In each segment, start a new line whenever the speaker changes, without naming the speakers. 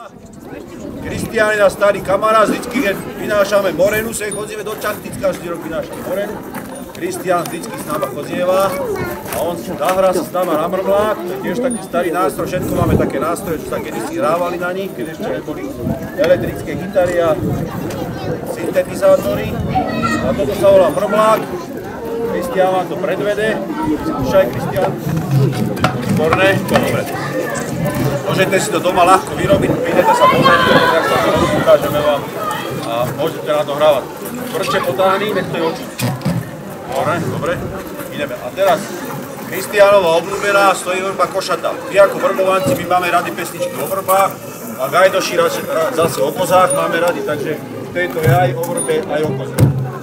Kristián je náš starý kamarát, vždycky, keď vynášame morenu, sa chodíme do Čachtic, každý rok vynášame morenu. Kristián vždycky s náma chodieva a on zahrá sa s náma na mrmlák, to je tiež taký starý nástroj, všetko máme také nástroje, čo sa kedysi hrávali na nich, keď ešte neboli elektrické gitary a syntetizátory. A toto sa volá mrmlák. Kristián vám to predvede. Skúšaj, Kristián. Výborné, to dobre. Môžete si to doma ľahko vyrobiť, prídete sa pozrieť, jak sa to robí, ukážeme vám a môžete na to hrávať. Prste potáhni, nech to je oči. Dobre, ideme. A teraz Kristiánova obľúbená stojí vrba košatá. My ako vrbovanci my máme rady pesničky o vrbách a gajdoši zase o kozách máme rady, takže v tejto je aj o vrbe, aj o koze.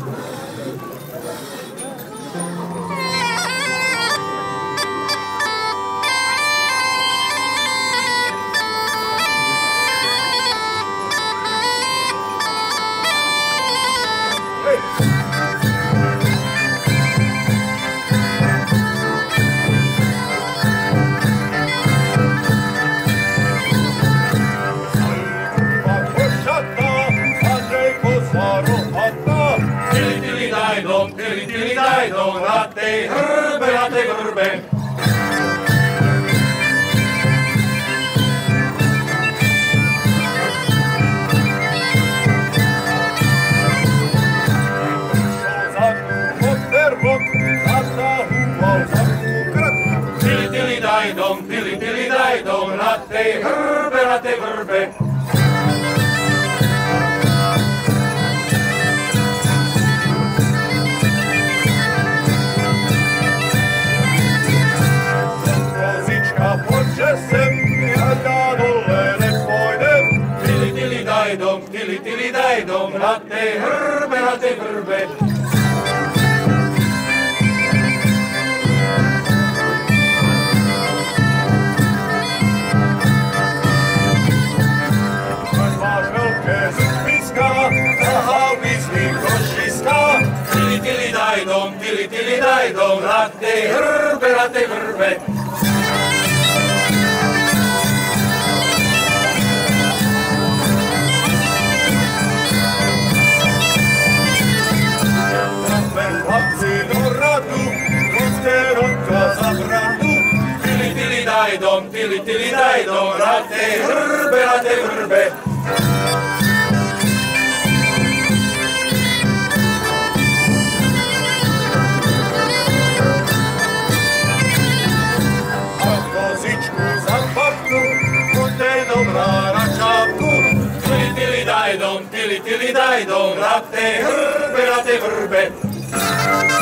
Na tej vrbe. Tili daj dom, na tej vrbe. Tili daj dom, na tej vrbe. Máš veľké zubiska, zahávi z nich košiska. Tili daj dom, na tej vrbe. Tili daj dom, na tej vrbe. A kozičku zapapnú, buďte dobrá na čapku. Tili daj dom, na tej vrbe.